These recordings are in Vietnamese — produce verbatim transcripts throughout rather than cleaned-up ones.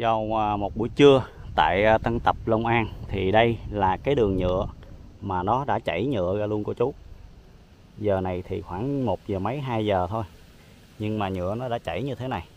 Vào một buổi trưa tại Tân Tập, Long An thì đây là cái đường nhựa mà nó đã chảy nhựa ra luôn cô chú. Giờ này thì khoảng một giờ mấy, hai giờ thôi, nhưng mà nhựa nó đã chảy như thế này.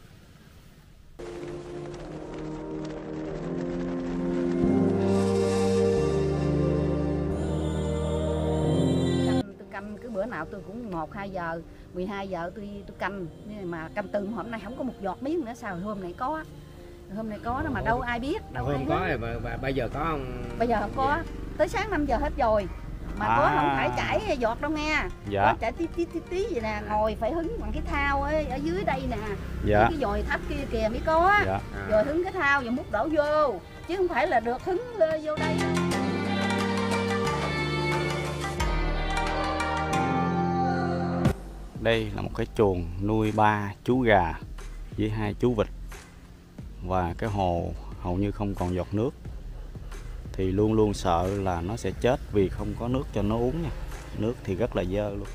Tôi canh cứ bữa nào tôi cũng một hai giờ, mười hai giờ tôi tôi canh, nhưng mà canh từng hôm nay không có một giọt miếng nữa. Sao hôm nay có, hôm nay có đó mà đâu ai biết, đâu hôm ai có rồi mà, mà bây giờ có không? Bây giờ không có, tới sáng năm giờ hết rồi mà à. Có không phải chảy giọt đâu nghe. Dạ. Có chảy tí tí tí tí vậy nè, ngồi phải hứng bằng cái thao ấy, ở dưới đây nè. Dạ. Cái dòi thấp kia kìa mới có. Dạ. Rồi hứng cái thao rồi múc đổ vô, chứ không phải là được hứng vô đây. Đây là một cái chuồng nuôi ba chú gà với hai chú vịt, và cái hồ hầu như không còn giọt nước, thì luôn luôn sợ là nó sẽ chết vì không có nước cho nó uống nha. Nước thì rất là dơ luôn.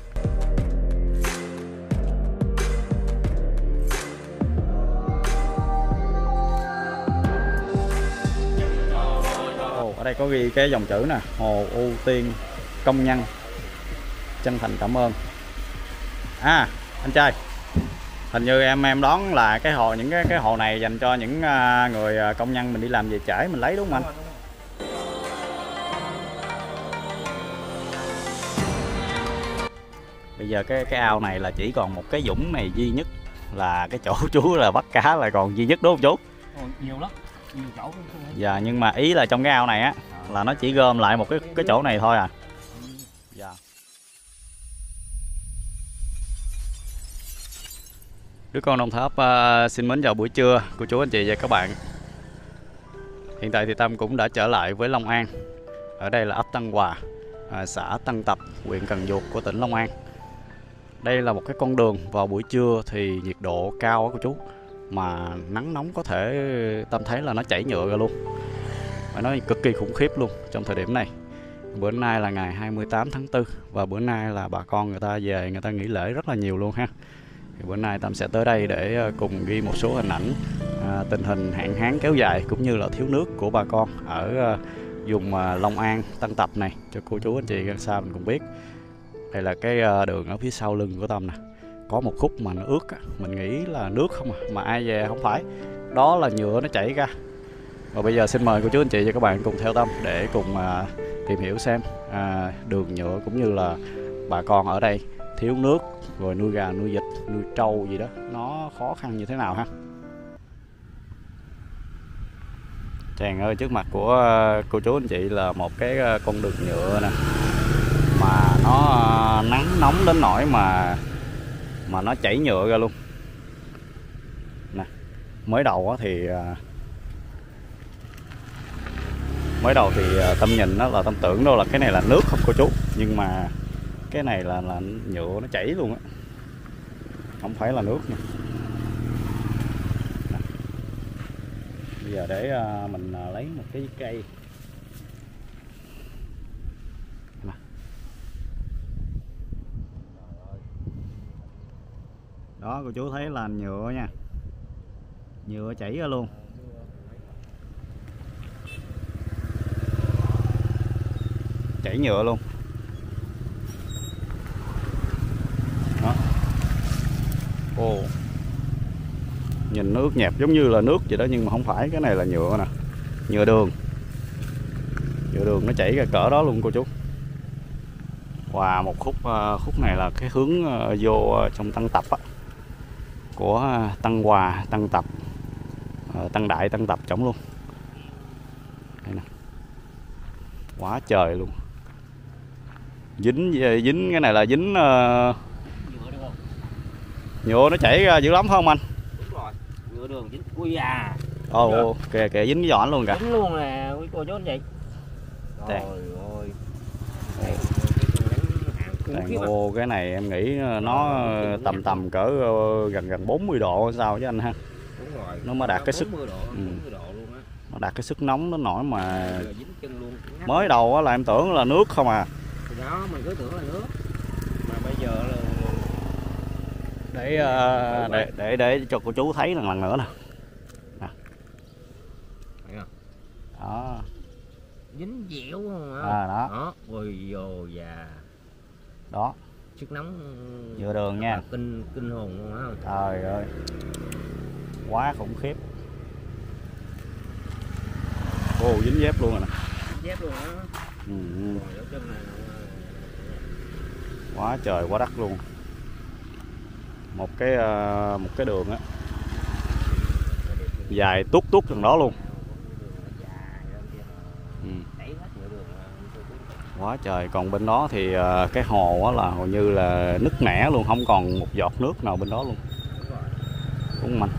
Ồ, ở đây có ghi cái dòng chữ nè: hồ ưu tiên công nhân, chân thành cảm ơn. À anh trai, hình như em em đoán là cái hồ những cái cái hồ này dành cho những người công nhân mình đi làm về trễ mình lấy, đúng không anh? Bây giờ cái cái ao này là chỉ còn một cái dũng này duy nhất, là cái chỗ chú là bắt cá là còn duy nhất, đúng không chú? Ồ, nhiều lắm, nhiều chỗ. Dạ, nhưng mà ý là trong cái ao này á là nó chỉ gom lại một cái cái chỗ này thôi à. Dạ. Đứa con Đồng Tháp uh, xin mến chào buổi trưa cô chú anh chị và các bạn. Hiện tại thì Tâm cũng đã trở lại với Long An. Ở đây là ấp Tân Hòa, uh, xã Tân Tập, huyện Cần Duộc của tỉnh Long An. Đây là một cái con đường vào buổi trưa thì nhiệt độ cao á cô chú, mà nắng nóng có thể Tâm thấy là nó chảy nhựa ra luôn. Phải nói cực kỳ khủng khiếp luôn trong thời điểm này. Bữa nay là ngày hai mươi tám tháng tư và bữa nay là bà con người ta về, người ta nghỉ lễ rất là nhiều luôn ha. Thì bữa nay Tâm sẽ tới đây để cùng ghi một số hình ảnh à, tình hình hạn hán kéo dài cũng như là thiếu nước của bà con ở à, vùng à, Long An, Tân Tập này cho cô chú anh chị gần xa mình cũng biết. Đây là cái à, đường ở phía sau lưng của Tâm nè, có một khúc mà nó ướt á, mình nghĩ là nước không à, mà ai về không phải, đó là nhựa nó chảy ra. Và bây giờ xin mời cô chú anh chị và các bạn cùng theo Tâm để cùng à, tìm hiểu xem à, đường nhựa cũng như là bà con ở đây thiếu nước, rồi nuôi gà, nuôi vịt, nuôi trâu gì đó nó khó khăn như thế nào ha. Chàng ơi, trước mặt của cô chú anh chị là một cái con đường nhựa nè, mà nó nắng nóng đến nỗi mà mà nó chảy nhựa ra luôn nè. Mới đầu thì mới đầu thì Tâm nhìn đó là Tâm tưởng đâu là cái này là nước không cô chú, nhưng mà cái này là là nhựa nó chảy luôn á, không phải là nước nha. Bây giờ để mình lấy một cái cây đó, cô chú thấy là nhựa nha, nhựa chảy ra luôn. Chảy nhựa luôn. Đó. Ồ. Nhìn nước nhẹp giống như là nước vậy đó, nhưng mà không phải, cái này là nhựa nè, nhựa đường. Nhựa đường nó chảy ra cỡ đó luôn cô chú. Và một khúc khúc này là cái hướng vô trong Tân Tập á, của Tân Hòa, Tân Tập, Tân Đại, Tân Tập trống luôn. Đây nè. Quá trời luôn. Dính dính cái này là dính uh... nhựa được không? Nhựa nó chảy ra dữ lắm phải không anh? Đúng rồi, nhựa đường dính. Ui à. Ồ, kìa kìa dính cái giỏ luôn kìa. Dính luôn nè, quý cô chú anh chị. Trời ơi. Ồ, cái này em nghĩ nó tầm tầm cỡ gần gần bốn mươi độ sao chứ anh ha. Đúng rồi. Nó mới đạt cái sức bốn mươi độ, bốn mươi độ luôn á. Nó đạt cái sức nóng đến nỗi mà mới đầu là em tưởng là nước không à. Thì đó mình cứ tưởng là nước, mà bây giờ là để để để, để cho cô chú thấy lần lần nữa nè. Đó. Dính dẻo không? À, đó. Đó. Ôi dồ già. Đó. Sức nóng Dừa đường nha. Kinh kinh hồn luôn á. Trời ơi. Quá khủng khiếp. Ồ, dính dép luôn rồi nè. Dép luôn á. Ừ. Quá trời quá đất luôn. Một cái uh, một cái đường á dài tuốt tuốt gần đó luôn. Ừ. Quá trời. Còn bên đó thì uh, cái hồ á là hầu như là nứt nẻ luôn, không còn một giọt nước nào bên đó luôn. Đúng không anh?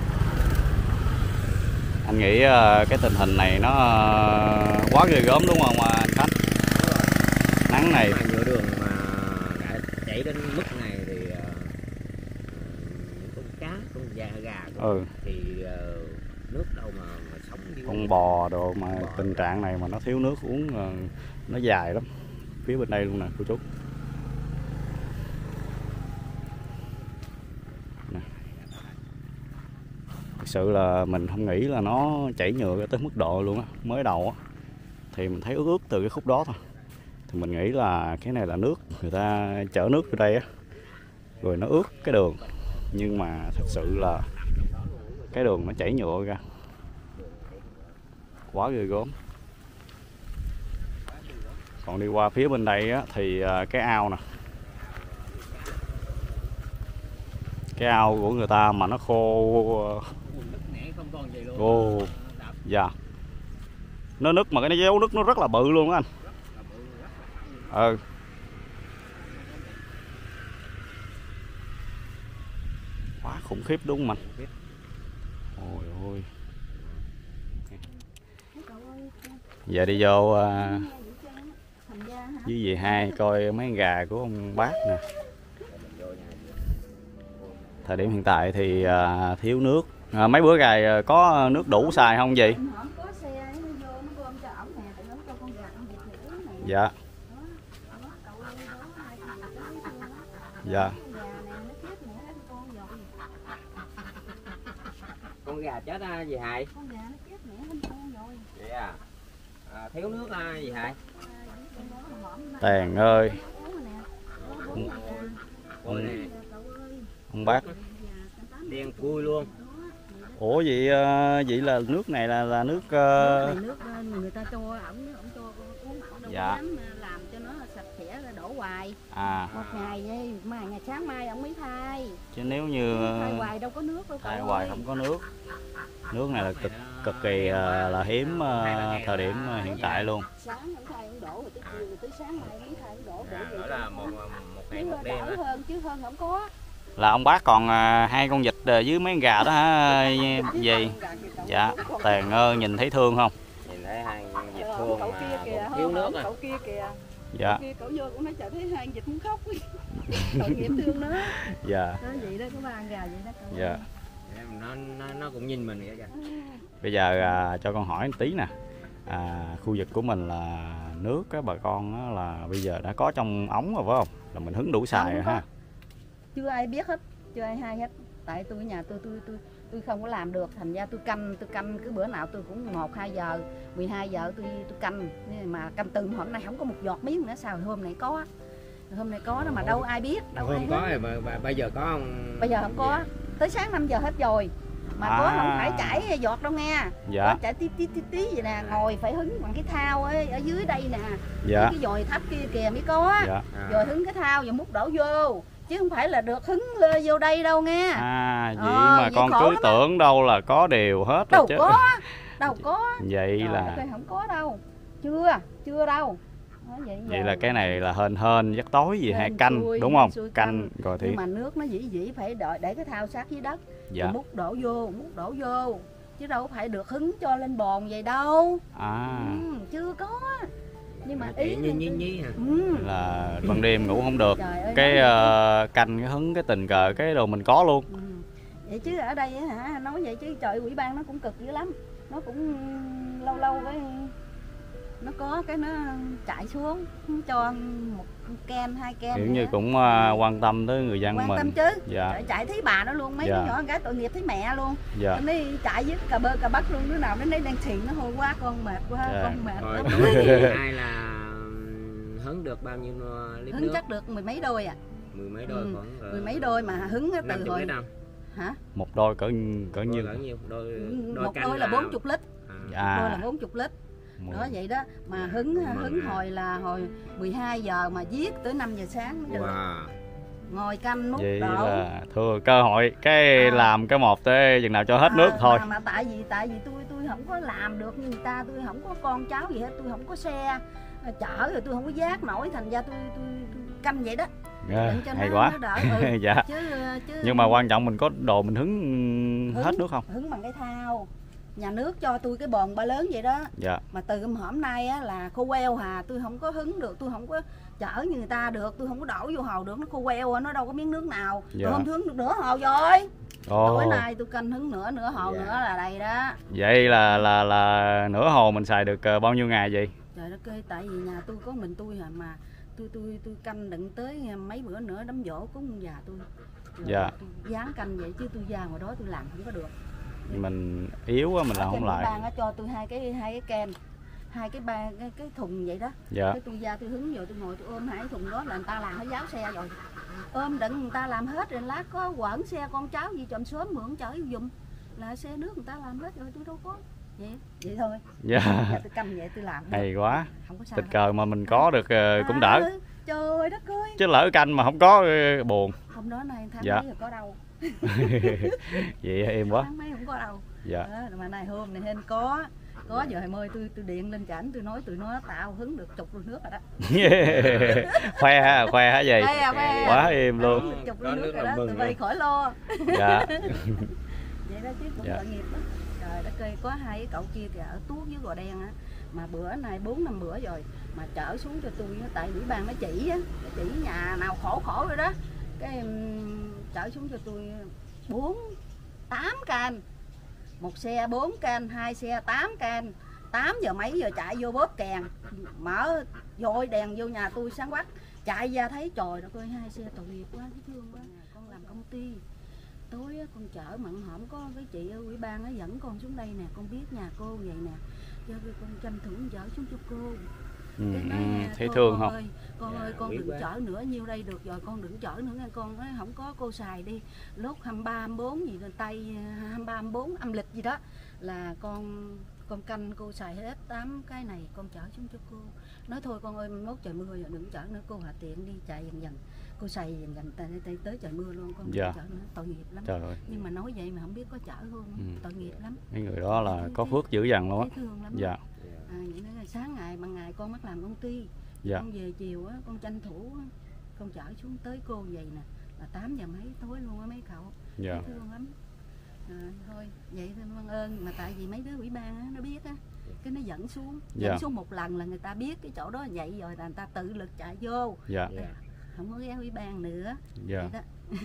Anh nghĩ uh, cái tình hình này nó uh, quá ghê gớm đúng không anh Khánh? Nắng này mà nhựa đường mà đã chảy đến mức này thì uh, những con cá, con gà, gà ừ. thì uh, nước đâu mà, mà sống như con bò đồ mà bò tình trạng này mà nó thiếu nước uống uh, nó dài lắm. Phía bên đây luôn nè cô chú. Nè. Thực sự là mình không nghĩ là nó chảy nhựa tới mức độ luôn á. Mới đầu á thì mình thấy ướt ướt từ cái khúc đó thôi, thì mình nghĩ là cái này là nước người ta chở nước vô đây á rồi nó ướt cái đường, nhưng mà thật sự là cái đường nó chảy nhựa ra. Quá ghê gớm. Còn đi qua phía bên đây á thì cái ao nè, cái ao của người ta mà nó khô. Ồ, dạ. Nó nứt mà cái dấu nứt nó rất là bự luôn á anh. Ừ. Quá khủng khiếp đúng không anh? Ôi ôi. Giờ đi vô uh, với dì hai coi mấy con gà của ông bác nè. Thời điểm hiện tại thì uh, thiếu nước. À, mấy bữa gà có nước đủ xài không gì? Dạ. Dạ. Con gà chết á gì Hải? Con gà nó chết mẹ hết con rồi. Vậy à? À, thiếu nước á gì Hải? Tèn ơi. Ông, ông bác đen cui luôn. Ủa vậy vậy là nước này là là nước, uh... nước này nước người ta cho ổng ổng cho uống ổng đâu dạ. Dám làm cho nó sạch sẽ rồi đổ hoài. À. Một ngày mà ngày sáng mai ổng mới thay. Chứ nếu như thay hoài đâu có nước đâu. Thay hoài không có nước. Nước này là cực cực kỳ uh, là hiếm uh, thời điểm uh, hiện tại luôn. Sáng ổng thay ổng đổ rồi tới chiều rồi tới sáng mai mới thay ổng đổ. Đó là một một ngày một đêm đỡ hơn chứ hơn không có. Là ông bác còn uh, hai con vịt uh, với mấy con gà đó hả gì? Dạ. Tèn ơi, nhìn thấy thương không? Nhìn thấy hai con vịt thương cậu mà kia kìa, thiếu nước à. Cậu kia kìa. Dạ. Cậu kia cậu vô cũng nói trời thấy hai con vịt muốn khóc. Tội nghiệp thương nó. Dạ. Đó vậy đó, có ba con gà vậy đó cậu. Dạ. Nó, nó nó cũng nhìn mình vậy kìa. Bây giờ à, cho con hỏi một tí nè. À, khu vực của mình là nước á, bà con á, là bây giờ đã có trong ống rồi phải không? Là mình hứng đủ xài rồi ha. Chưa ai biết hết, chưa ai hay hết. Tại tôi ở nhà tôi tôi tôi tôi không có làm được, thành ra tôi canh tôi canh cứ bữa nào tôi cũng một hai giờ, mười hai giờ tôi tôi canh, mà canh từ hôm nay không có một giọt miếng nữa, sao hôm nay có. Hôm nay có đó mà đâu ai biết, đâu hôm ai có rồi mà bây giờ có không? Bây giờ không có. Tới sáng năm giờ hết rồi. Mà à. Có không phải chảy giọt đâu nghe. Dạ. Có chảy tí tí tí tí vậy nè, ngồi phải hứng bằng cái thao ấy, ở dưới đây nè. Dạ. Cái dòi thấp kia kìa mới có. Dạ. À. Rồi hứng cái thao rồi múc đổ vô. Chứ không phải là được hứng vô đây đâu nghe. À vậy ờ, mà vậy con cứ tưởng đâu là có đều hết đâu chứ. có. Đâu có. Vậy rồi, là không có đâu. Chưa, chưa đâu. Vậy, vậy là cái này là hên hên giấc tối gì hay canh xuôi, đúng không? Canh, canh rồi thì. Nhưng mà nước nó dĩ dĩ phải đợi để cái thao sát dưới đất. Dạ. Rồi múc đổ vô, múc đổ vô. Chứ đâu phải được hứng cho lên bồn vậy đâu. À. Ừ, chưa có. Nhưng mà à, ý nhi nhi nhi hả? Ừ. Là ban đêm ngủ không được. Ơi, cái uh, canh cái hứng cái tình cờ cái đồ mình có luôn. Ừ. Vậy chứ ở đây hả, nói vậy chứ trời, ủy ban nó cũng cực dữ lắm. Nó cũng lâu lâu với nó có cái nó chạy xuống cho một can hai can kiểu như cũng uh, quan tâm tới người dân quan mình. tâm chứ. Dạ. Chạy, chạy thấy bà nó luôn, mấy dạ. đứa nhỏ gái tội nghiệp thấy mẹ luôn. Dạ. Nó đi chạy với cà bơ cà bắc luôn, đứa nào đến đây đang xịn nó hôi quá con mệt quá dạ. con mệt. Rồi, ai là hứng được bao nhiêu lít hứng nước? chắc được mười mấy đôi à. Mười mấy đôi ừ. khoảng mười mấy đôi mà hứng từ hồi lít không? Hả? Một đôi cỡ cỡ nhiêu? Cỡ nhiêu? Đôi, đôi một đôi là bốn mươi lít. À. Đôi là bốn mươi lít. Đó vậy đó, mà hứng hứng hồi là hồi mười hai giờ mà viết tới năm giờ sáng mới được. Wow. Ngồi canh nút vậy đổ. Là thừa cơ hội cái à. làm cái một tới chừng nào cho hết à, nước thôi. Mà, mà tại vì tại vì tôi tôi không có làm được như người ta, tôi không có con cháu gì hết, tôi không có xe chở rồi tôi không có vác nổi, thành ra tôi tôi, tôi canh vậy đó. À, hay quá. Đỡ, ừ. dạ. chứ, chứ nhưng mà quan trọng mình có đồ mình hứng, hứng hết nước không? Hứng bằng cái thao. Nhà nước cho tôi cái bồn ba lớn vậy đó. Dạ. Mà từ hôm nay á, là khô queo hà, tôi không có hứng được, tôi không có chở như người ta được, tôi không có đổ vô hồ được, nó khô queo, nó đâu có miếng nước nào. Dạ. Tôi không hứng được nửa hồ rồi. Tối nay tôi canh hứng nửa nửa hồ dạ. nữa là đầy đó. Vậy là là là nửa hồ mình xài được bao nhiêu ngày vậy? Trời đất ơi, tại vì nhà tôi có mình tôi à, mà tôi tôi tôi canh đựng tới mấy bữa nữa đám dỗ cúng già tôi. Rồi dạ. Tôi dán canh vậy chứ tôi ra ngoài đó tôi làm không có được. Mình yếu quá mình làm không lại. Ban cho tôi hai cái hai cái can, hai cái ba cái, cái thùng vậy đó. Dạ. Cái tôi ra tôi hứng rồi tôi ngồi tôi ôm hai cái thùng đó là người ta làm hết giáo xe rồi. Ôm đựng người ta làm hết rồi, lát có quẩn xe con cháu gì chồng sớm mượn chở dùng là xe nước người ta làm hết rồi, tôi đâu có. Vậy vậy thôi. Dạ. Giờ tôi cầm vậy tôi làm. Hay quá. Không có sao. Tình cờ mà mình có được uh, cũng đỡ. À, trời đất ơi. Chứ lỡ canh mà không có uh, buồn. Hôm đó này tháng dạ. mấy rồi có đâu. Vậy em quá. Tháng mấy không có đâu. Dạ. Đó, mà này hôm này hên có. Có giờ hồi mơi tôi tôi điện lên chảnh tôi nói tụi nó tạo hứng được chục lít nước rồi đó. khoe ha, khoe hả gì? Khoe, khoe. Quá em luôn. Được chục lít nước rồi đó, tụi bay khỏi lo. Dạ. Vậy đó chứ cũng dạ. tội nghiệp đó. Trời đất ơi, có hai cái cậu kia kìa ở Tuốt với Gò Đen á, mà bữa nay bốn năm bữa rồi mà chở xuống cho tôi á, tại ủy ban nó chỉ á, chỉ nhà nào khổ khổ rồi đó. Cái um, chở xuống cho tôi bốn tám can. Một xe bốn can, hai xe tám can. tám giờ mấy giờ chạy vô bóp kèn, mở dội đèn vô nhà tôi sáng quắc, chạy ra thấy trời đất ơi hai xe tội nghiệp quá, thấy thương quá. Con làm công ty tối con chở mặn hổm có cái chị ở ủy ban nó dẫn con xuống đây nè, con biết nhà cô vậy nè, cho con tranh thủ chở xuống cho cô. Ừ, nói, thấy thương không? Ơi, con dạ, ơi con đừng quá. Chở nữa nhiêu đây được rồi, con đừng chở nữa nha con, nói không có cô xài đi lúc hai mươi ba hai mươi bốn gì tay hai mươi ba hai mươi bốn âm lịch gì đó là con con canh cô xài hết tám cái này con chở xuống cho cô. Nói thôi con ơi mốt trời mưa rồi đừng chở nữa cô, hạ tiện đi chạy dần dần cô xài dần dần tới, tới, tới trời mưa luôn con. Dạ. Chở nữa tội nghiệp lắm. Trời ơi. Nhưng mà nói vậy mà không biết có chở không. Ừ. Tội nghiệp lắm. Mấy người đó là thấy, có phước dữ dằn luôn á. Thương lắm. Dạ. À, vậy đó là sáng ngày ban ngày con mắc làm công ty. Dạ. Con về chiều á con tranh thủ á, con chở xuống tới cô vậy nè là tám giờ mấy tối luôn á mấy cậu. Dạ. Thấy thương lắm. À, thôi vậy thôi mang ơn, mà tại vì mấy đứa ủy ban á nó biết á, cái nó dẫn xuống dẫn dạ. xuống một lần là người ta biết cái chỗ đó vậy rồi là người ta tự lực chạy vô. Dạ. Dạ. Không có ghé ủy ban nữa. Dạ. Vậy đó.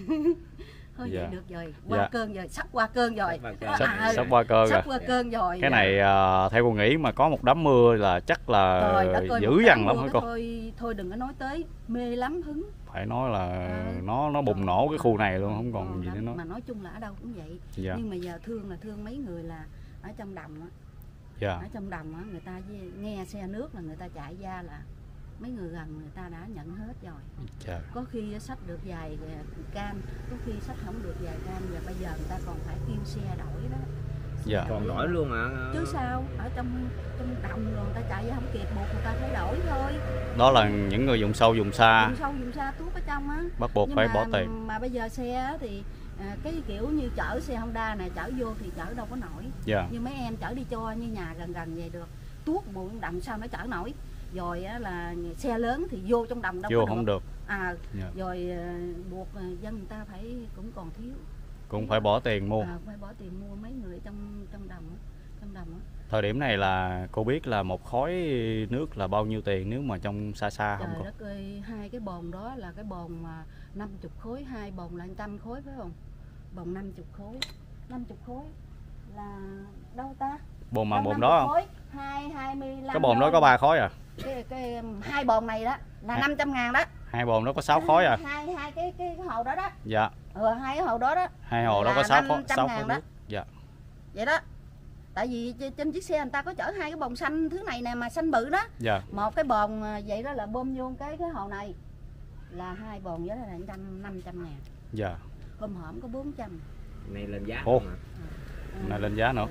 Thôi dạ. vậy được rồi, qua dạ. cơn rồi, sắp qua cơn rồi. Sắp, à, sắp qua cơn sắp rồi. qua cơn rồi. Cái này uh, theo cô nghĩ mà có một đám mưa là chắc là rồi, dữ dằn lắm hả cô? Thôi thôi đừng có nói tới, mê lắm hứng. Phải nói là à, nó nó bùng nổ cái khu này luôn, không còn gì để nói. Mà nói chung là ở đâu cũng vậy. Dạ. Nhưng mà giờ thương là thương mấy người là ở trong đồng á. Dạ. Ở trong đồng á người ta nghe xe nước là người ta chạy ra là mấy người gần người ta đã nhận hết rồi. Trời. Có khi sách được vài can, có khi sách không được vài can, và bây giờ người ta còn phải kêu xe đổi đó. Dạ. Còn đổi luôn hả? Chứ sao, ở trong trong đồng rồi người ta chạy ra không kịp, buộc người ta phải đổi thôi. Đó là những người dùng sâu dùng xa. Dùng sâu dùng xa tuốt ở trong á. Bắt buộc nhưng phải mà, bỏ tiền. Mà bây giờ xe thì à, cái kiểu như chở xe Honda này chở vô thì chở đâu có nổi. Dạ. Nhưng mấy em chở đi cho như nhà gần gần vậy được. Tuốt buộc đồng sao nó chở nổi. Rồi á, là xe lớn thì vô trong đồng đâu vô có không được, được. À, dạ. Rồi buộc dân người ta phải cũng còn thiếu, cũng phải bỏ tiền mua. À, phải bỏ tiền mua mấy người trong trong đồng trong đồng đó. Thời điểm này là cô biết là một khối nước là bao nhiêu tiền nếu mà trong xa xa không cô? Trời đất ơi, hai cái bồn đó là cái bồn mà năm mươi khối, hai bồn là trăm khối phải không? Bồn năm mươi khối, năm mươi khối là đâu ta? Bồn bằng bồn đó không? hai, hai mươi lăm cái bồn đó có ba khối à? Cái, cái hai bồn này đó là năm trăm ngàn đó. Hai bồn đó có sáu khối à? Hai hai cái cái hồ đó đó. Dạ. Ừ, hai cái hồ đó đó. Hai hồ đó có sáu khối, sáu khối đó. Dạ. Vậy đó. Tại vì trên chiếc xe người ta có chở hai cái bồn xanh thứ này nè mà xanh bự đó. Dạ. Một cái bồn vậy đó là bơm vô cái cái hồ này là hai bồn đó là năm trăm ngàn. Dạ. Hôm hổm có bốn trăm. Này lên giá Ồ. không ạ? À, này lên giá nữa.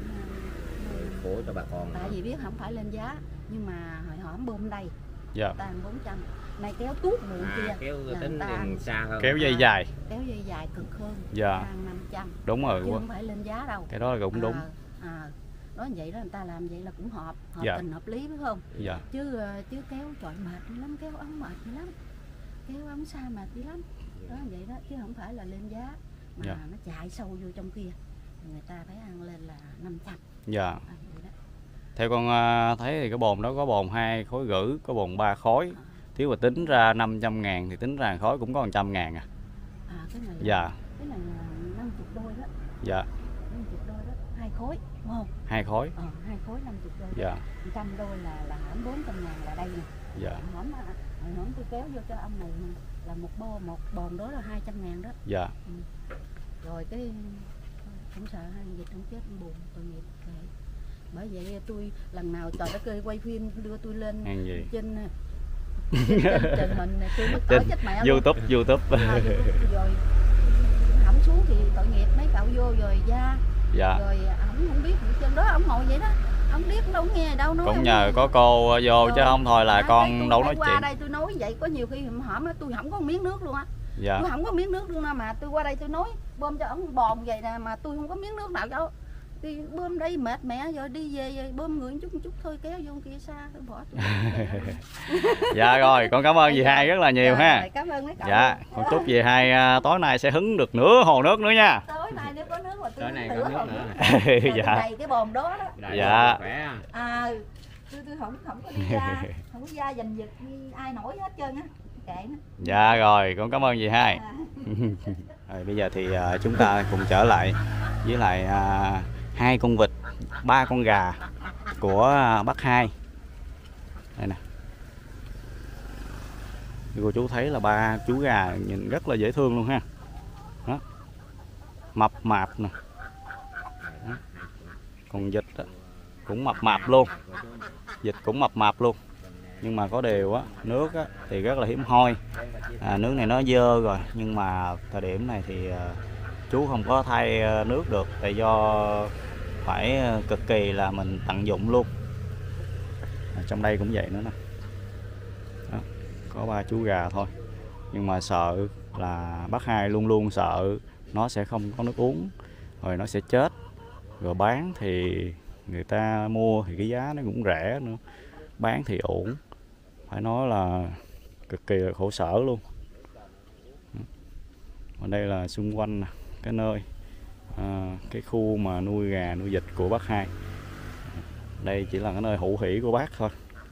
Khổ cho bà con. Tại vì biết không phải lên giá nhưng mà hồi hổm bơm đây. Dạ. Ta ăn bốn trăm. Này kéo tuốt muộn À, kia. kéo tính tiền xa hơn. Kéo dây dài. À, kéo dây dài cực hơn. Dạ. Ăn năm trăm. Đúng rồi. Chứ không phải lên giá đâu. Cái đó là cũng đúng. À, à, nói vậy đó người ta làm vậy là cũng hợp, hợp Dạ. tình hợp lý phải không? Dạ. Chứ chứ kéo chọi mệt lắm, kéo ống mệt dữ lắm. Kéo ống xa mệt dữ lắm. Đó vậy đó chứ không phải là lên giá mà dạ. nó chạy sâu vô trong kia. Người ta phải ăn lên là năm trăm. Dạ. À, theo con thấy thì cái bồn đó có bồn hai khối rưỡi, có bồn ba khối. Nếu mà tính ra năm trăm ngàn thì tính ra khối cũng có một trăm ngàn à. À cái này dạ. Cái này là năm mươi đôi đó. Dạ. năm mươi đôi đó, hai khối, đúng không? Hai khối. Ờ, hai khối năm mươi đôi. Dạ. một trăm đôi là là hỏng bốn trăm ngàn là đây nè. Dạ. Hỏng hỏng tôi kéo vô cho ông này là một bô một bồn đó là hai trăm ngàn đó. Dạ. Ừ. Rồi cái không sợ hai dịch không chết buồn tội nghiệp. Bởi vậy tôi lần nào trời đất ơi quay phim đưa tôi lên gì? trên trên, trên truyền hình tôi mất cỡ chết mẹ YouTube luôn. YouTube. À, rồi hỏng xuống thì tội nghiệp mấy cậu vô rồi ra. Dạ. Rồi ổng không biết trên đó ổng ngồi vậy đó. Ông biết đâu nghe đâu nói. Cũng nhờ có cô vô rồi, chứ không thôi là à, con đâu nói qua chuyện. Qua đây tôi nói vậy có nhiều khi hổm đó tôi không có miếng nước luôn á. Dạ. Tôi không có miếng nước luôn mà tôi qua đây tôi nói bơm cho ổng bồn vậy nè mà tôi không có miếng nước nào đâu. Đi bơm đây mệt mẹ rồi đi về, về bơm người chút chút thôi kéo vô kia xa tôi bỏ. Dạ rồi, con cảm ơn dì Hai rất là nhiều dạ, ha. Rồi, cảm ơn mấy cậu. Dạ, con chúc dì Hai à, tối nay sẽ hứng được nửa hồ nước nữa nha. Tối nay nếu có nước mà tôi tối nay có nước nước nữa. Dạ. Đầy cái bồn đó đó. Đại dạ. Khỏe. À, tôi tôi không không có đi ra, không có ra giành giật ai nổi hết trơn á. Kệ nó. Dạ rồi, con cảm ơn dì Hai. À. Rồi bây giờ thì uh, chúng ta cùng trở lại với lại uh, hai con vịt, ba con gà của uh, bác Hai. Đây nè. Cô chú thấy là ba chú gà nhìn rất là dễ thương luôn ha. Đó. Mập mạp nè. Đó. Còn vịt đó, cũng mập mạp luôn. Vịt cũng mập mạp luôn. Nhưng mà có điều á, nước á, thì rất là hiếm hoi. À, nước này nó dơ rồi, nhưng mà thời điểm này thì uh, chú không có thay uh, nước được, tại do phải uh, cực kỳ là mình tận dụng luôn. À, trong đây cũng vậy nữa nè. Đó, có ba chú gà thôi, nhưng mà sợ là bác Hai luôn luôn sợ nó sẽ không có nước uống, rồi nó sẽ chết, rồi bán thì người ta mua thì cái giá nó cũng rẻ nữa, bán thì ổn. Phải nói là cực kỳ là khổ sở luôn. Ở đây là xung quanh cái nơi à, cái khu mà nuôi gà nuôi vịt của bác Hai. Đây chỉ là cái nơi hữu hỷ của bác thôi.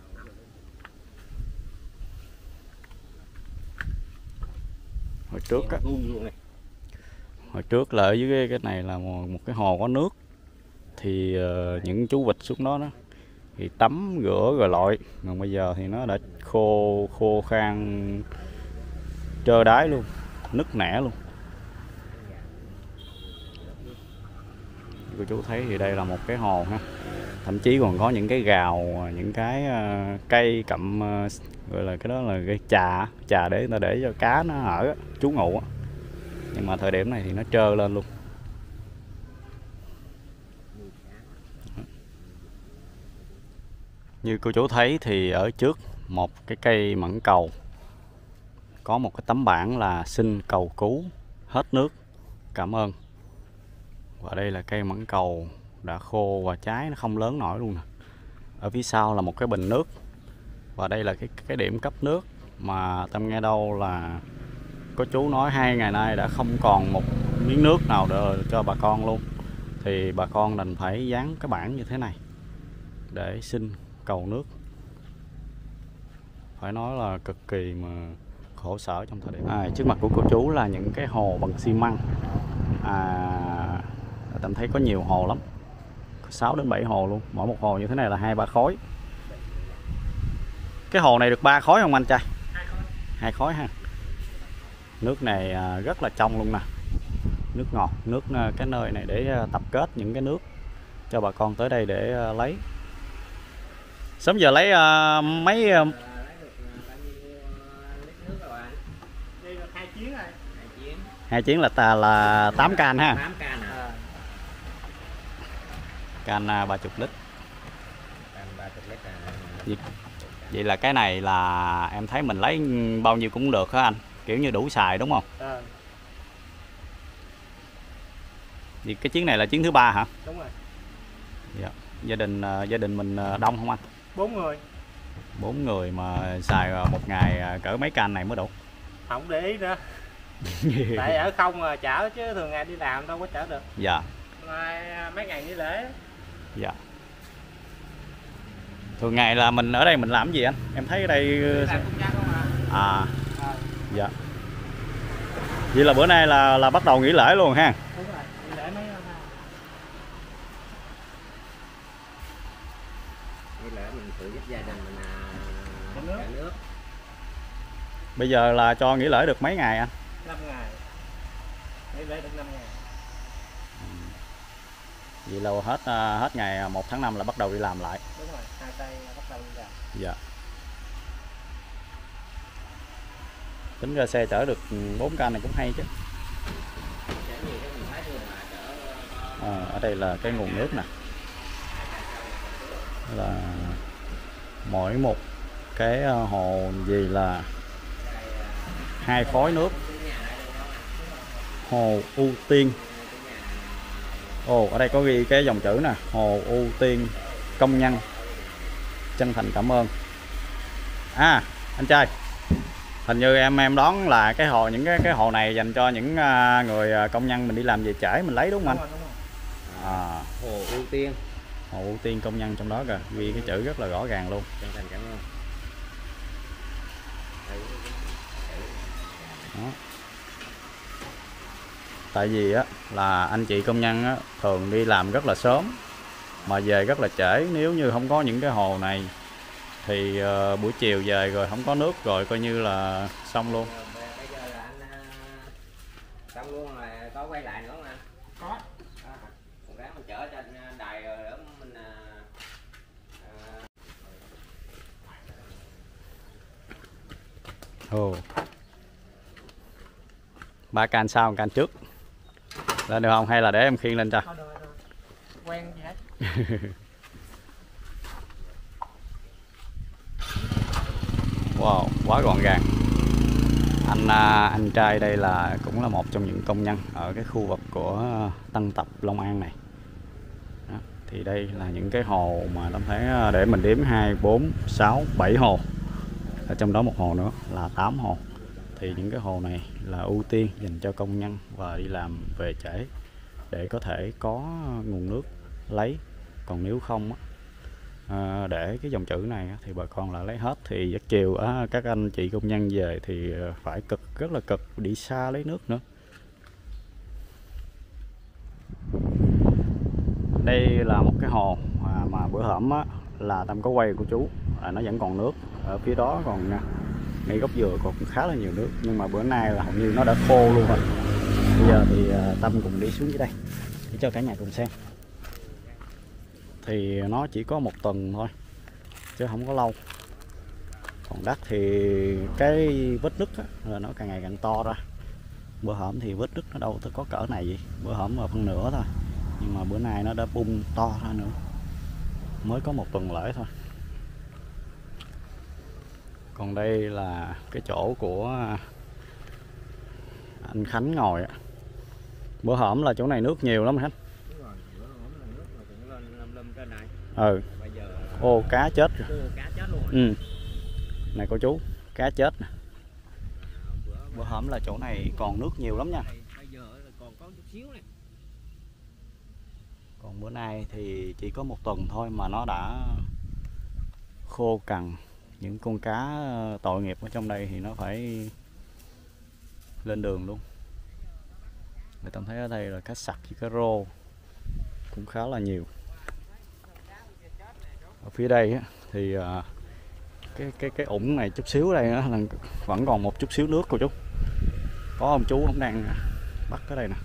Hồi trước á, hồi trước là ở dưới cái, cái này là một, một cái hồ có nước, thì uh, những chú vịt xuống đó đó thì tắm rửa rồi lội. Còn bây giờ thì nó đã khô khô khan trơ đáy luôn, nứt nẻ luôn. Cô chú thấy thì đây là một cái hồ ha, thậm chí còn có những cái gào, những cái uh, cây cặm uh, gọi là cái đó là cái trà trà để người ta để cho cá nó ở trú ngụ. Nhưng mà thời điểm này thì nó trơ lên luôn. Như cô chú thấy thì ở trước một cái cây mận cầu có một cái tấm bảng là xin cầu cứu hết nước, cảm ơn. Và đây là cây mận cầu đã khô và trái nó không lớn nổi luôn nè. Ở phía sau là một cái bình nước. Và đây là cái cái điểm cấp nước mà Tâm nghe đâu là có chú nói hai ngày nay đã không còn một miếng nước nào để cho bà con luôn. Thì bà con đành phải dán cái bảng như thế này để xin cầu nước. Phải nói là cực kỳ mà khổ sở trong thời điểm à, trước mặt của cô chú là những cái hồ bằng xi măng. À, Tâm thấy có nhiều hồ lắm, sáu đến bảy hồ luôn, mỗi một hồ như thế này là hai ba khối. Cái hồ này được ba khối không anh trai? Hai khối ha. Nước này rất là trong luôn nè, nước ngọt, nước cái nơi này để tập kết những cái nước cho bà con tới đây để lấy. Sớm giờ lấy uh, mấy uh... hai chuyến rồi. Hai chuyến là ta là tám can ha. tám can à. Can ba mươi lít. Can ba mươi lít à. Vậy, vậy là cái này là em thấy mình lấy bao nhiêu cũng được hả anh? Kiểu như đủ xài đúng không? À. Vậy cái chuyến này là chuyến thứ ba hả? Đúng rồi. Dạ. Gia đình gia đình mình đông không anh? Bốn người. Bốn người mà xài một ngày cỡ mấy can này mới đủ? Không để ý nữa. Tại ở không mà chở chứ thường ngày đi làm đâu có chở được. Dạ. Mai mấy ngày nghỉ lễ. Dạ. Thường ngày là mình ở đây mình làm gì anh? Em thấy ở đây làm công nhân không à? À. À. Dạ. Vậy là bữa nay là là bắt đầu nghỉ lễ luôn ha. Đúng rồi, nghỉ lễ mấy hôm. Nghỉ lễ mình phụ giúp gia đình mình à, nước. nước. Bây giờ là cho nghỉ lễ được mấy ngày anh? năm ngày. Nghỉ lễ được năm ngày. Vậy là hết hết ngày một tháng năm là bắt đầu đi làm lại. Đúng rồi, hai tay bắt đầu đi làm. Dạ. Tính ra xe chở được bốn can này cũng hay chứ. À, ở đây là cái nguồn nước nè. Là mỗi một cái hồ gì là hai khối nước. Hồ ưu tiên. Ồ, ở đây có ghi cái dòng chữ nè, hồ ưu tiên công nhân. Chân thành cảm ơn. À, anh trai. Hình như em em đoán là cái hồ những cái cái hồ này dành cho những người công nhân mình đi làm về trễ mình lấy đúng không anh? Đúng rồi, đúng rồi. À, hồ ưu tiên. Hồ ưu tiên công nhân trong đó kìa, ghi cái chữ rất là rõ ràng luôn. Chân thành cảm ơn. Đó. Tại vì á là anh chị công nhân á thường đi làm rất là sớm mà về rất là trễ, nếu như không có những cái hồ này thì uh, buổi chiều về rồi không có nước rồi coi như là xong luôn. Bây giờ là anh uh, xong luôn rồi, có quay lại nữa không anh? Có. À, còn ráng mình chở cho đài rồi để mình uh, Ồ. Ba can sau, can trước. Lên được không hay là để em khiêng lên cho? Thôi được, được. Quen gì hết. Wow, quá gọn gàng. Anh anh trai đây là cũng là một trong những công nhân ở cái khu vực của Tân Tập, Long An này. Đó, thì đây là những cái hồ mà em thấy để mình đếm hai, bốn, sáu, bảy hồ. Ở trong đó một hồ nữa là tám hồ. Thì những cái hồ này là ưu tiên dành cho công nhân và đi làm về trễ để có thể có nguồn nước lấy. Còn nếu không à, để cái dòng chữ này thì bà con lại lấy hết thì giấc chiều á, các anh chị công nhân về thì phải cực, rất là cực, đi xa lấy nước nữa. Đây là một cái hồ mà, mà bữa hổm á, là Tâm có quay của chú là nó vẫn còn nước ở phía đó, còn ngay gốc dừa còn khá là nhiều nước, nhưng mà bữa nay là hầu như nó đã khô luôn rồi. Bây giờ thì Tâm cùng đi xuống dưới đây để cho cả nhà cùng xem. Thì nó chỉ có một tuần thôi chứ không có lâu. Còn đất thì cái vết nứt á, là nó càng ngày càng to ra. Bữa hổm thì vết nứt nó đâu tới có cỡ này vậy, bữa hổm là phân nửa thôi, nhưng mà bữa nay nó đã bung to ra nữa. Mới có một tuần lễ thôi. Còn đây là cái chỗ của anh Khánh ngồi á. Bữa hổm là chỗ này nước nhiều lắm Khánh. Đúng rồi, bữa hổm là nước mà cũng lên lâm lâm trên này. Ừ. Bây giờ ô cá chết rồi. Ô cá chết luôn rồi. Ừ. Này cô chú, cá chết nè. Bữa, bữa hổm là chỗ này còn nước nhiều lắm nha. Bây giờ còn có chút xíu này. Còn bữa nay thì chỉ có một tuần thôi mà nó đã khô cằn. Những con cá tội nghiệp ở trong đây thì nó phải lên đường luôn. Người ta thấy ở đây là cá sặc với cá rô cũng khá là nhiều. Ở phía đây á, thì uh, cái cái cái ủng này chút xíu đây á, là vẫn còn một chút xíu nước cô chú. Có ông chú ông đang bắt cái đây nè.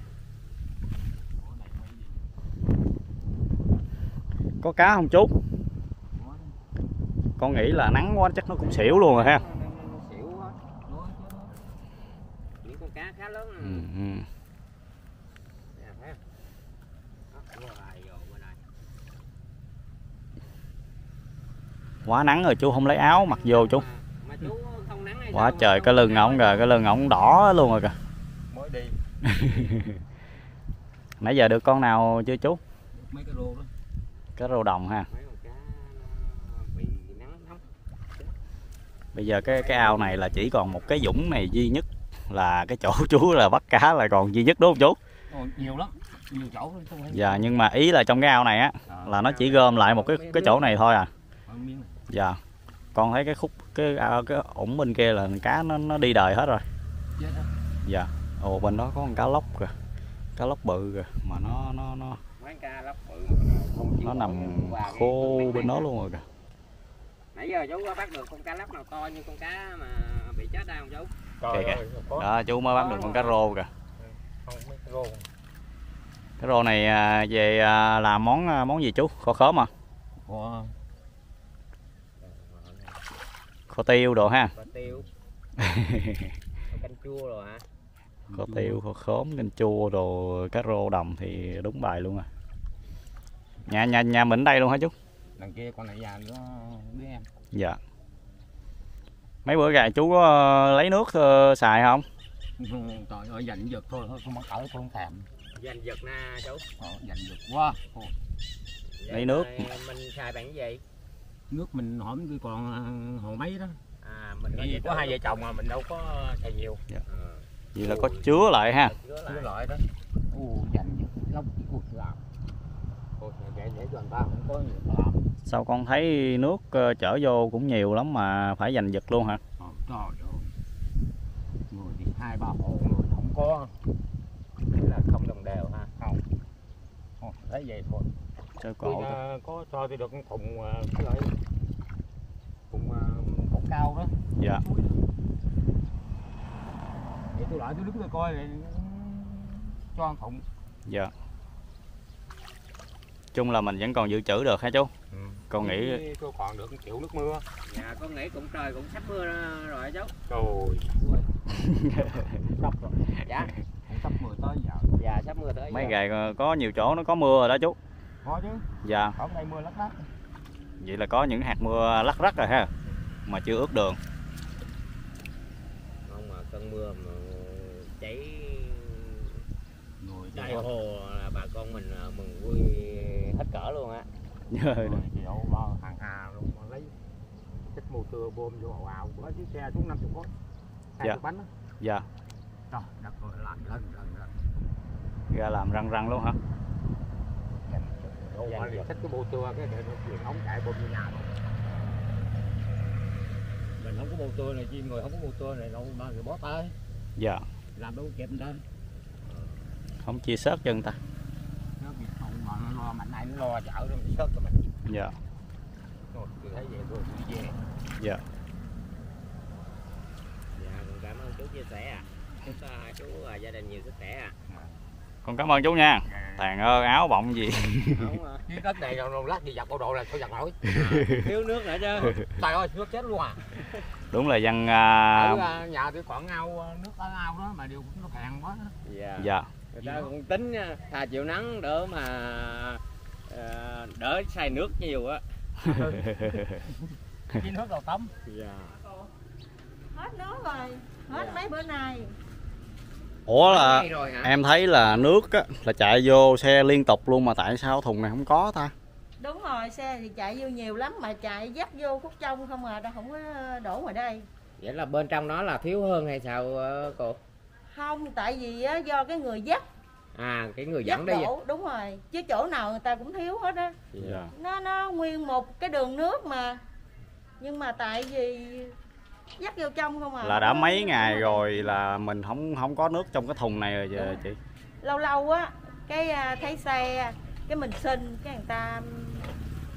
Có cá không chú? Con nghĩ là nắng quá chắc nó cũng xỉu luôn rồi ha. Những con cá khá lớn. Ừ, ừ. Quá nắng rồi chú không lấy áo mặc vô chú. Quá trời cái lưng ổng kìa, cái lưng ổng đỏ luôn rồi kìa. Mới đi. Nãy giờ được con nào chưa chú? Mấy cái rô đó. Cái rô đồng ha. Bây giờ cái cái ao này là chỉ còn một cái dũng này duy nhất, là cái chỗ chú là bắt cá là còn duy nhất đúng không chú? Ồ, nhiều lắm, nhiều chỗ. Dạ, nhưng mà ý là trong cái ao này á là nó chỉ gom lại một cái cái chỗ này thôi à. Dạ. Con thấy cái khúc cái ao cái ủng bên kia là cá nó nó đi đời hết rồi. Dạ. Ồ, bên đó có con cá lóc kìa. Cá lóc bự kìa mà nó nó nó nó nằm khô bên đó luôn rồi kìa. Nãy giờ chú bắt được con cá lóc nào to như con cá mà bị chết đây không chú? Kìa kìa. Đó, chú mới bắt được con cá rô kìa. Cái rô này về làm món món gì chú? Kho khóm à? Kho Kho tiêu đồ ha. Kho tiêu. Canh chua rồi hả? Kho tiêu, kho khóm, canh chua đồ, cá rô đồng thì đúng bài luôn à. Nhà nhà nhà mình đây luôn hả chú? Đằng kia con này già nữa đứa em. Dạ. Mấy bữa gà chú có lấy nước uh, xài không? Trời ơi, dành giật thôi, không bắt cỡ tôi không thèm. Dành giật nè chú. Ờ, dành giật quá. Thôi. Lấy nước. Mình xài bằng cái gì? Nước mình hổm cứ còn hồ mấy đó. À, mình có, có hai vợ chồng mà mình đâu có xài nhiều. Dạ. À. Vậy là có chứa lại ha. Chứa lại, chứa lại đó. Ồ, dành giật lóc chỉ cuộc làm. Để để cho anh ta không có nhiều làm. Sao con thấy nước uh, chở vô cũng nhiều lắm mà phải giành giật luôn hả? Ờ, trời ơi. Người thì hai ba hộ người không có. Thế là không đồng đều ha. Không. Ồ, thấy vậy thôi. Cho cổ uh, có cho tôi được cái thùng uh, cái loại thùng uh, cổ cao đó. Dạ. Để tôi lại tôi đứng tôi coi để cho ăn thùng. Dạ. Chung là mình vẫn còn dự trữ được hả chú? Ừ. Con nghĩ tôi còn được một triệu nước mưa. Dạ, con nghĩ cũng trời cũng sắp mưa rồi chú. Trời. Sắp rồi. Dạ. Sắp mưa tới giờ. Dạ, sắp mưa tới. Mấy ngày có nhiều chỗ nó có mưa rồi đó chú. Có chứ. Dạ. Ở đây mưa lắc lắc. Vậy là có những hạt mưa lắc rắc rồi ha. Mà chưa ướt đường. Không mà cơn mưa mà cháy đại hồ là bà con mình mừng vui hết cỡ luôn á. Chiều ba hàng hà luôn mà lấy chất mù tưa bơm vô ào ào có chiếc xe xuống năm mươi phút. Hai dạ. bánh đó. Dạ. Trời đất ơi, làm rần rần rần. Ra làm răng răng luôn hả? Đâu mà thích cái bô tưa cái để nó truyền ống chạy bơm vô nhà luôn. Mình không có bô tưa này chi người không có bô tưa này đâu mà người bó tay. Dạ. Làm đâu kịp người ta. Không chia sớt cho người ta. Nó bị không mà nó lo mạnh này nó lo chợ nó bị sớt cho mình. Dạ. Rồi, tôi thấy vậy tôi đi về. Dạ. Dạ, cảm ơn chú chia sẻ à. Chúc uh, chú và gia đình nhiều sức khỏe à. Con cảm ơn chú nha. Tàn ơi áo bọng gì. Không, cái đất này rồi lát gì giặt bộ đồ là sao giặt nổi. À, thiếu nước nữa chứ. Trời ơi, nước chết luôn à. Đúng là dân uh... ở nhà tôi còn ao nước ở ao đó mà điều nó cạn quá. Dạ. Dạ. Người ta cũng tính thà chịu nắng đỡ mà đỡ xài nước nhiều á. Cái nước đầu tắm. Dạ. Hết nước rồi, hết dạ. Mấy bữa nay. Ủa là em thấy là nước á, là chạy vô xe liên tục luôn mà tại sao thùng này không có ta? Đúng rồi, xe thì chạy vô nhiều lắm mà chạy dắt vô khúc trong không à, đâu không có đổ ngoài đây. Vậy là bên trong đó là thiếu hơn hay sao cô? Không, tại vì á, do cái người dắt. À, cái người dẫn đi. Đúng rồi, chứ chỗ nào người ta cũng thiếu hết á. Yeah. Nó nó nguyên một cái đường nước mà. Nhưng mà tại vì dắt vô trong không à. Là đã mấy ngày rồi là mình không không có nước trong cái thùng này rồi giờ chị. Lâu lâu á, cái thấy xe cái mình xin cái người ta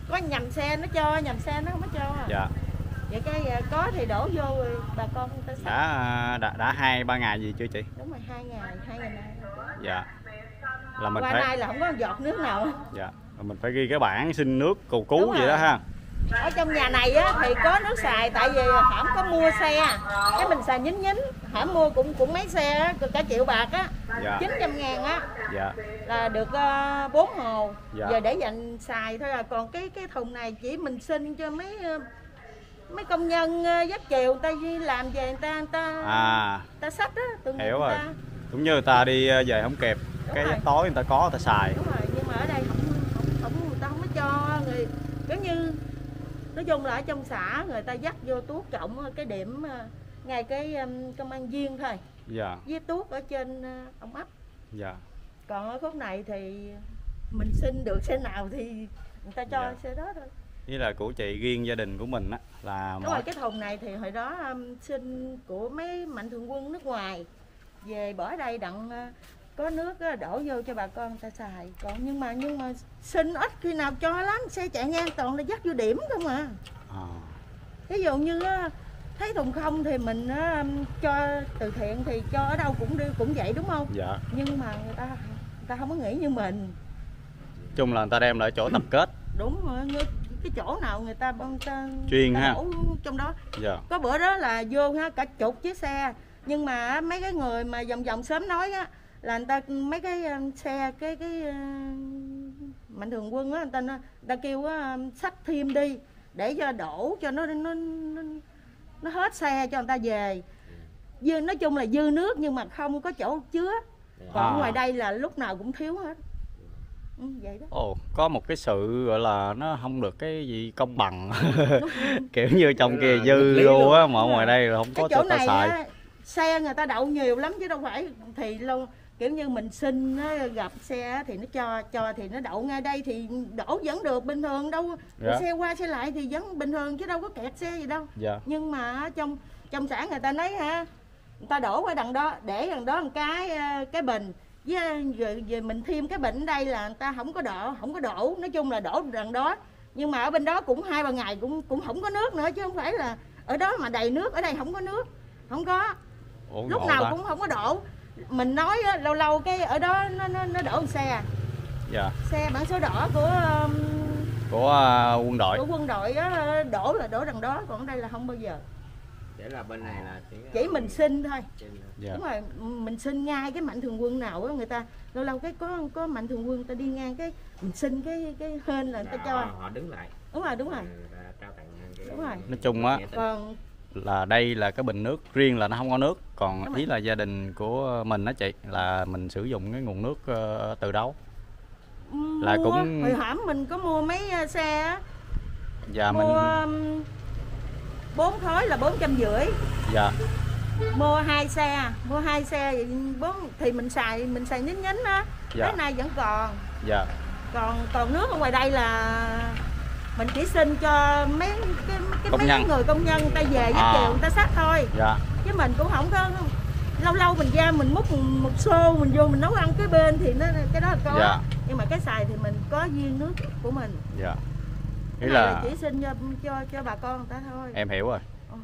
có nhầm xe nó cho, nhầm xe nó không có cho. Dạ. Vậy cái có thì đổ vô rồi bà con người ta sạch. Đã đã đã hai ba ngày gì chưa chị? Đúng rồi, hai ngày, hai ngày nay. Dạ. Là mình qua phải... nay là không có giọt nước nào. Dạ. Mình phải ghi cái bảng xin nước cầu cứu Đúng vậy rồi. đó ha. Ở trong nhà này á thì có nước xài, tại vì hãm có mua xe, cái mình xài nhính nhính, hãm mua cũng cũng mấy xe á, cả triệu bạc á, dạ. chín trăm ngàn á, dạ. là được uh, bốn hồ, dạ. giờ để dành xài thôi à. Còn cái cái thùng này chỉ mình xin cho mấy uh, mấy công nhân uh, dắt chèo người ta đi làm về người ta người ta à. ta xách á, hiểu rồi. Ta... Cũng như người ta đi về không kịp, đúng cái rồi. Tối người ta có người ta xài. Đúng rồi, nhưng mà ở đây không không, không người ta không có cho người, giống như nói chung là ở trong xã người ta dắt vô tuốt cộng cái điểm ngay cái um, công an viên thôi. Dạ. Với tuốt ở trên uh, ông ấp. Dạ. Còn ở khúc này thì mình xin được xe nào thì người ta cho dạ. xe đó thôi. Với là của chị riêng gia đình của mình á là đúng mỗi... rồi, cái thùng này thì hồi đó um, xin của mấy mạnh thường quân nước ngoài về bỏ đây đặng uh, có nước uh, đổ vô cho bà con người ta xài. Còn nhưng mà nhưng mà xin ít khi nào cho lắm, xe chạy ngang toàn là dắt vô điểm không à. à. Ví dụ như uh, thấy thùng không thì mình uh, cho từ thiện thì cho ở đâu cũng đi cũng vậy đúng không? Dạ. Nhưng mà người ta người ta không có nghĩ như mình. Chung là người ta đem lại chỗ tập kết. Đúng rồi, cái chỗ nào người ta, người ta chuyên ta ha. Trong đó. Dạ. Có bữa đó là vô ha cả chục chiếc xe, nhưng mà mấy cái người mà vòng vòng sớm nói á là người ta mấy cái xe cái cái uh, mạnh thường quân á người ta người ta kêu uh, xách thêm đi để cho đổ cho nó nó nó, nó hết xe cho người ta về. Dư nói chung là dư nước nhưng mà không có chỗ chứa. Còn à. ngoài đây là lúc nào cũng thiếu hết. Ừ, vậy đó. Ồ, có một cái sự gọi là nó không được cái gì công bằng. Kiểu như trong kia dư luôn á, mà ở ngoài đây là không có cái chỗ này xài. Á, xe người ta đậu nhiều lắm chứ đâu phải thì lâu kiểu như mình xin á, gặp xe thì nó cho cho thì nó đậu ngay đây thì đổ vẫn được bình thường đâu. Dạ. Xe qua xe lại thì vẫn bình thường chứ đâu có kẹt xe gì đâu. Dạ. Nhưng mà trong trong xã người ta nói ha, người ta đổ qua đằng đó để đằng đó một cái cái bình với về, về mình thêm cái bệnh đây là người ta không có đổ không có đổ nói chung là đổ đằng đó, nhưng mà ở bên đó cũng hai ba ngày cũng cũng không có nước nữa chứ không phải là ở đó mà đầy nước, ở đây không có nước, không có. Ủa, lúc nào ta? Cũng không có đổ. Mình nói á, lâu lâu cái ở đó nó nó, nó đổ xe. Dạ. Xe bản số đỏ của um, của uh, quân đội. Của quân đội á, đổ là đổ đằng đó, còn ở đây là không bao giờ. Để là bên này là chỉ, chỉ mình xin thôi. Dạ. Đúng rồi, mình xin ngay cái mạnh thường quân nào á, người ta lâu lâu cái có có mạnh thường quân người ta đi ngang cái mình xin cái cái hên là người ta cho. Họ đứng lại. Đúng rồi, đúng rồi. Trao tặng cái... Đúng rồi. Nói chung á. Còn là đây là cái bình nước riêng là nó không có nước, còn đúng ý rồi. Là gia đình của mình đó chị là mình sử dụng cái nguồn nước uh, từ đâu? Mua, là cũng hồi hổm mình có mua mấy xe á. Dạ mua mình bốn khối là bốn trăm rưỡi. Dạ. Mua hai xe, mua hai xe bốn thì mình xài mình xài nhính nhính á. Dạ. Cái này vẫn còn. Dạ. Còn còn nước ở ngoài đây là mình chỉ xin cho mấy cái, cái mấy nhân. người công nhân người ta về với à. chiều người ta xách thôi. Dạ. Chứ mình cũng không có lâu lâu mình ra mình múc một xô mình vô mình nấu ăn cái bên thì nó cái đó là có. Dạ. Nhưng mà cái xài thì mình có riêng nước của mình. Dạ. Cái là... là chỉ xin cho cho cho bà con người ta thôi. Em hiểu rồi. Là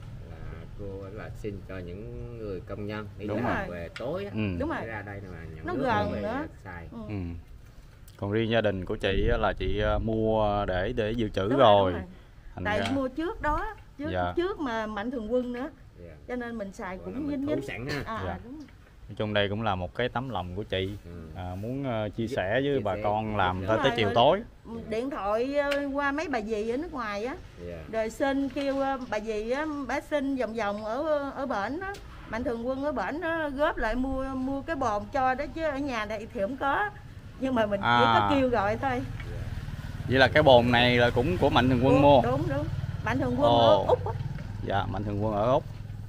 cô là xin cho những người công nhân đi đúng làm rồi. về tối á. Ừ. Đúng rồi. Ra đây là nhận nó nước gần về nữa. Xài. Ừ. Ừ. Còn riêng gia đình của chị là chị mua để để dự trữ đúng rồi. rồi, rồi. Tại ra... mua trước đó, trước dạ. trước mà mạnh thường quân nữa. Dạ. Cho nên mình xài cũng dính dính. Sẵn ha. À, dạ. đúng rồi. Nói chung đây cũng là một cái tấm lòng của chị. Ừ. À, muốn uh, chia sẻ với chia bà sẻ, con làm tới, tới chiều rồi. Tối. Điện thoại uh, qua mấy bà dì ở nước ngoài á. Yeah. Rồi xin kêu uh, bà dì á, bà xin vòng vòng ở ở bển á. Mạnh thường quân ở bển nó góp lại mua mua cái bồn cho đó chứ ở nhà này thì không có. Nhưng mà mình à. chỉ có kêu gọi thôi. Vậy là cái bồn này là cũng của Mạnh thường quân đúng, mua. Đúng đúng. Mạnh thường quân Ồ. ở Úc á. Dạ, Mạnh thường quân ở Úc.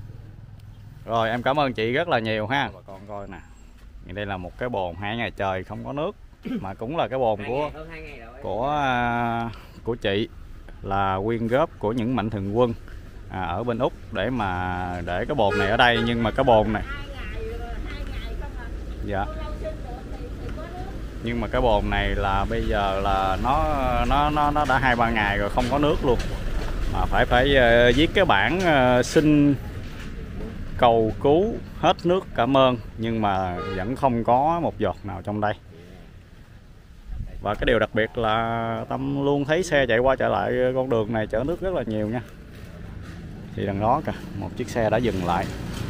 Rồi em cảm ơn chị rất là nhiều ha. Bà con coi nè. Đây là một cái bồn hai ngày trời không có nước mà cũng là cái bồn của của của chị là quyên góp của những mạnh thường quân à, ở bên Úc để mà để cái bồn này ở đây, nhưng mà cái bồn này dạ Nhưng mà cái bồn này là bây giờ là nó nó nó nó đã hai ba ngày rồi không có nước luôn, mà phải phải uh, viết cái bảng uh, xin cầu cứu hết nước cảm ơn, nhưng mà vẫn không có một giọt nào trong đây. Và cái điều đặc biệt là Tâm luôn thấy xe chạy qua chạy lại con đường này chở nước rất là nhiều nha. Thì đằng đó kìa, một chiếc xe đã dừng lại.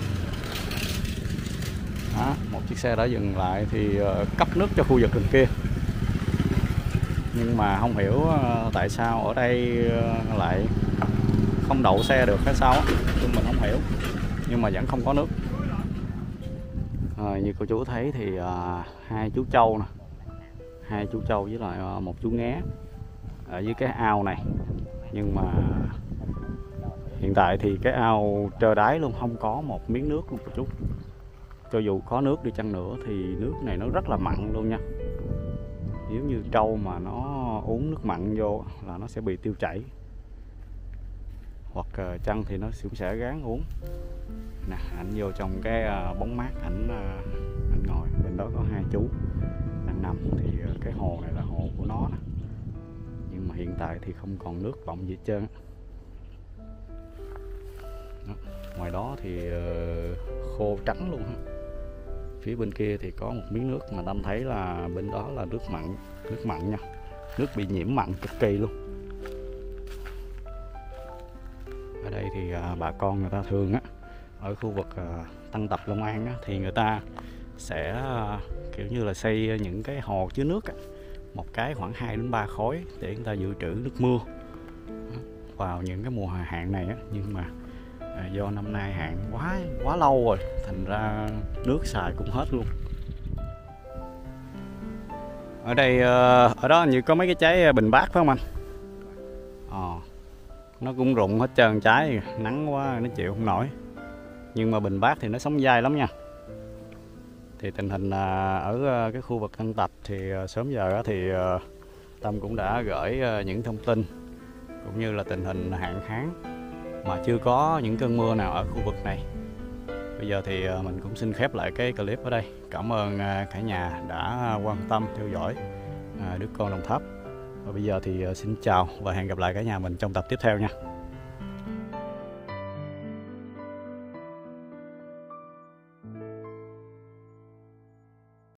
Đó, một chiếc xe đã dừng lại thì cấp nước cho khu vực đường kia. Nhưng mà không hiểu tại sao ở đây lại không đậu xe được hay sao á, mình không hiểu. Nhưng mà vẫn không có nước. À, như cô chú thấy thì à, hai chú trâu nè, hai chú trâu với lại à, một chú nghé ở dưới cái ao này. Nhưng mà hiện tại thì cái ao trơ đáy luôn, không có một miếng nước luôn cô chú. Cho dù có nước đi chăng nữa thì nước này nó rất là mặn luôn nha. Nếu như trâu mà nó uống nước mặn vô là nó sẽ bị tiêu chảy, hoặc uh, chăn thì nó cũng sẽ gán uống. Nè, ảnh vô trong cái uh, bóng mát, ảnh uh, ảnh ngồi bên đó có hai chú đang nằm. Thì uh, cái hồ này là hồ của nó nè, nhưng mà hiện tại thì không còn nước bọng gì hết trơn. Đó. Ngoài đó thì uh, khô trắng luôn ha. Phía bên kia thì có một miếng nước mà Tâm thấy là bên đó là nước mặn, nước mặn nha, nước bị nhiễm mặn cực kỳ luôn. Ở đây thì uh, bà con người ta thường á, ở khu vực uh, Tân Tập Long An á, thì người ta sẽ uh, kiểu như là xây những cái hồ chứa nước á, một cái khoảng hai đến ba khối để người ta dự trữ nước mưa vào những cái mùa hạn này á. Nhưng mà à, do năm nay hạn quá quá lâu rồi, thành ra nước xài cũng hết luôn. Ở đây ở đó như có mấy cái trái bình bát phải không anh? Ờ, nó cũng rụng hết trơn trái, nắng quá nó chịu không nổi. Nhưng mà bình bát thì nó sống dai lắm nha. Thì tình hình ở cái khu vực Tân Tập thì sớm giờ thì Tâm cũng đã gửi những thông tin cũng như là tình hình hạn hán, mà chưa có những cơn mưa nào ở khu vực này. Bây giờ thì mình cũng xin khép lại cái clip ở đây. Cảm ơn cả nhà đã quan tâm theo dõi Đứa Con Đồng Tháp. Và bây giờ thì xin chào và hẹn gặp lại cả nhà mình trong tập tiếp theo nha.